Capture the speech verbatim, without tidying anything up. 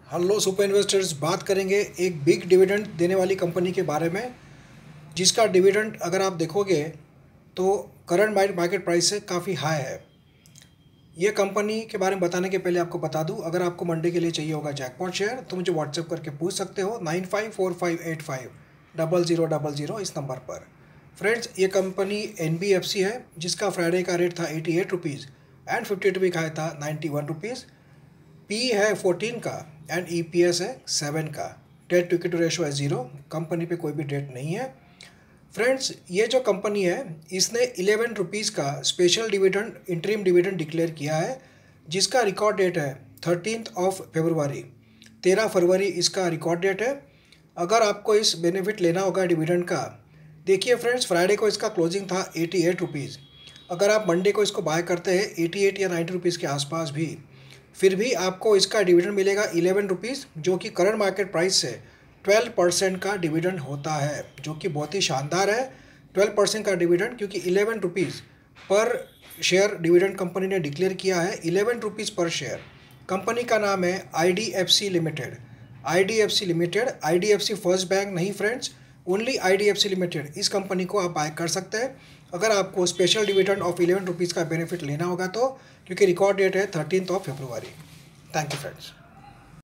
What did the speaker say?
Hello super investors, बात करेंगे एक बिग डिविडेंड देने वाली कंपनी के बारे में, जिसका डिविडेंड अगर आप देखोगे तो करंट मार्केट प्राइस से काफ़ी हाई है। ये कंपनी के बारे में बताने के पहले आपको बता दूं, अगर आपको मंडे के लिए चाहिए होगा जैकपॉट शेयर तो मुझे व्हाट्सएप करके पूछ सकते हो nine five four five eight five double zero double zero इस नंबर पर। फ्रेंड्स, ये company N B F C है, जिसका फ्राइडे का रेट था eighty eight rupees and fifty two week high था नाइन्टी वन रुपीज़। पी है fourteen का एंड ई पी एस है सेवन का। डेट टू इक्विटी रेशो है ज़ीरो। कंपनी पे कोई भी डेट नहीं है। फ्रेंड्स, ये जो कंपनी है इसने इलेवन रुपीज़ का special dividend interim dividend declare किया है, जिसका रिकॉर्ड डेट है थर्टीन्थ ऑफ फरवरी। तेरह फरवरी इसका रिकॉर्ड डेट है। अगर आपको इस बेनिफिट लेना होगा डिविडेंड का, देखिए फ्रेंड्स, फ्राइडे को इसका क्लोजिंग था एटी एट रुपीज़। अगर आप मंडे को इसको बाय करते हैं एटी एट या नाइन्टी रुपीज़ के आसपास भी, फिर भी आपको इसका डिविडेंड मिलेगा इलेवन रुपीज़, जो कि करंट मार्केट प्राइस से ट्वेल्व परसेंट का डिविडेंड होता है, जो कि बहुत ही शानदार है। ट्वेल्व परसेंट का डिविडेंड, क्योंकि eleven rupees per share dividend company ने डिक्लेयर किया है। Eleven rupees per share. Company का नाम है I D F C limited. I D F C limited, I D F C first bank नहीं friends, only I D F C limited. इस company को आप बाय कर सकते हैं अगर आपको special dividend of eleven rupees का बेनिफिट लेना होगा तो, क्योंकि रिकॉर्ड डेट है thirteenth of February. Thank you friends.